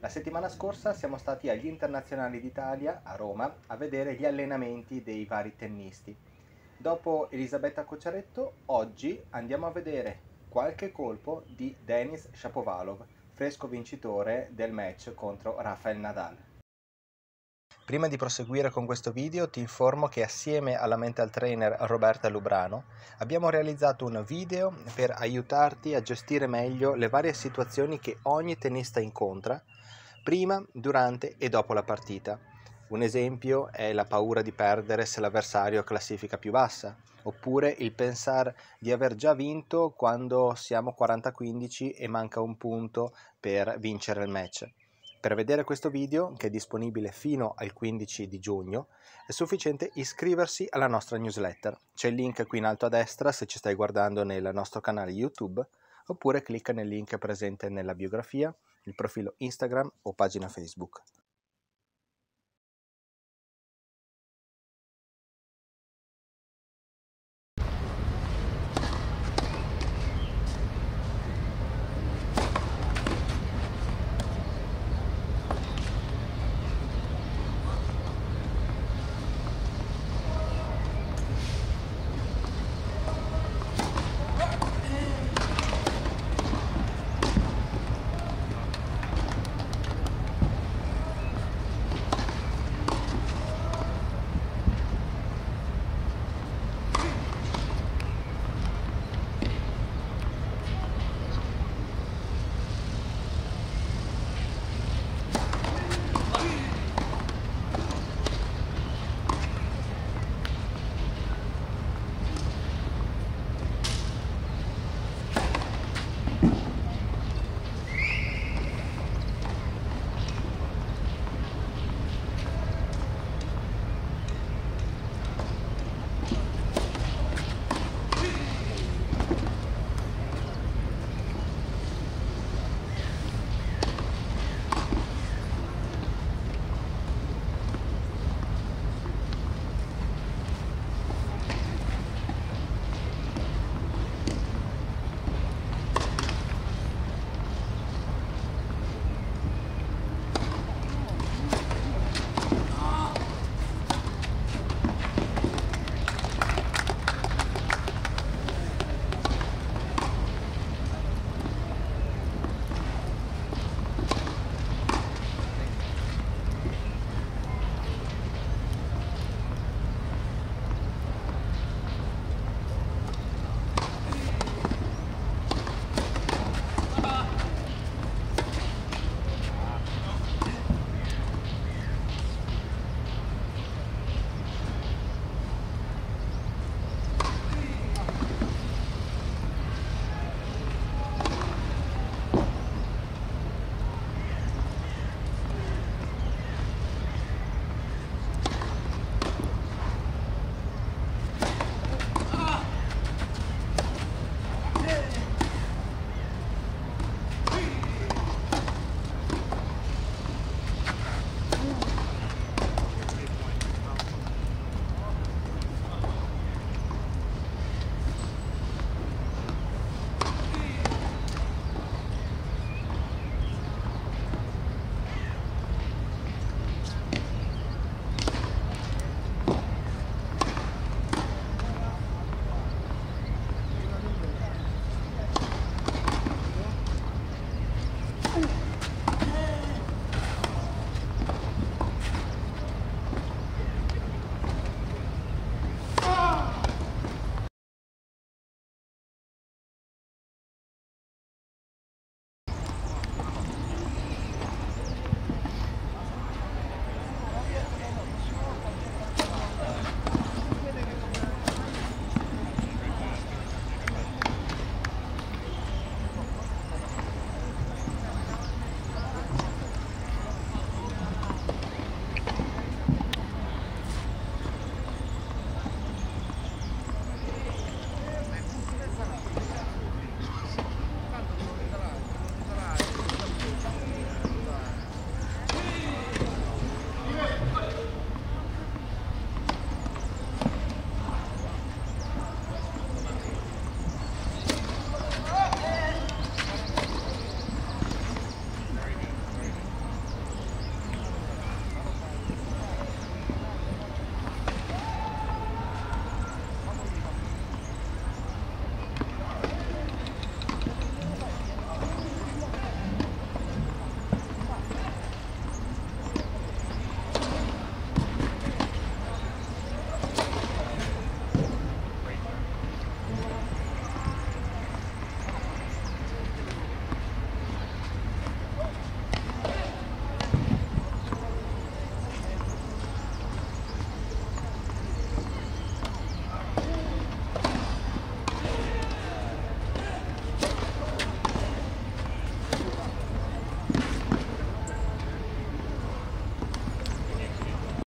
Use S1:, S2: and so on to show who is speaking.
S1: La settimana scorsa siamo stati agli Internazionali d'Italia a Roma a vedere gli allenamenti dei vari tennisti. Dopo Elisabetta Cocciaretto, oggi andiamo a vedere qualche colpo di Denis Shapovalov, fresco vincitore del match contro Rafael Nadal. Prima di proseguire con questo video ti informo che assieme alla mental trainer Roberta Lubrano abbiamo realizzato un video per aiutarti a gestire meglio le varie situazioni che ogni tennista incontra prima, durante e dopo la partita. Un esempio è la paura di perdere se l'avversario ha classifica più bassa, oppure il pensare di aver già vinto quando siamo 40-15 e manca un punto per vincere il match. Per vedere questo video, che è disponibile fino al 15 di giugno, è sufficiente iscriversi alla nostra newsletter. C'è il link qui in alto a destra se ci stai guardando nel nostro canale YouTube, oppure clicca nel link presente nella biografia, il profilo Instagram o pagina Facebook.